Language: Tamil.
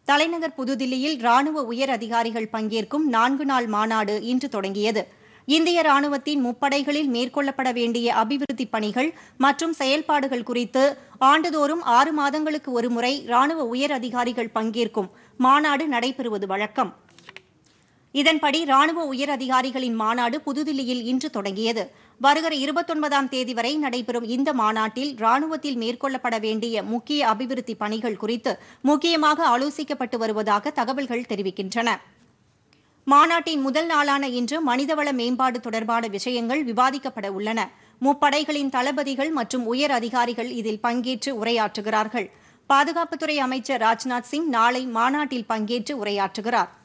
தலைநகர் புதுதில்லியில் ராணுவ உயர் அதிகாரிகள் பங்கேற்கும் 4 நாள் மாநாடு இன்று தொடங்கியது. இந்திய ராணுவத்தின் முப்படைகளில் மேற்கொள்ளப்பட வேண்டிய அபிவிருத்திப் பணிகள் மற்றும் செயல்பாடுகள் குறித்து ஆண்டுதோறும் 6 மாதங்களுக்கு ஒருமுறை ராணுவ உயர் அதிகாரிகள் பங்கேற்கும் மாநாடு நடைபெறுவது வழக்கம். இதன்படி ராணுவ உயர் அதிகாரிகளின் மாநாடு புதுதில்லியில் இன்று தொடங்கியது. வருகிற 29ஆம் தேதி வரை நடைபெறும் இந்த மாநாட்டில் ராணுவத்தில் மேற்கொள்ளப்பட வேண்டிய முக்கிய அபிவிருத்தி பணிகள் குறித்து முக்கியமாக ஆலோசிக்கப்பட்டு வருவதாக தகவல்கள் தெரிவிக்கின்றன. மாநாட்டின் முதல் நாளான இன்று மனிதவள மேம்பாடு தொடர்பான விஷயங்கள் விவாதிக்கப்பட உள்ளன. முப்படைகளின் தளபதிகள் மற்றும் உயர் அதிகாரிகள் இதில் பங்கேற்று உரையாற்றுகிறார்கள். பாதுகாப்புத்துறை அமைச்சர் ராஜ்நாத் சிங் நாளை மாநாட்டில் பங்கேற்று உரையாற்றுகிறார்.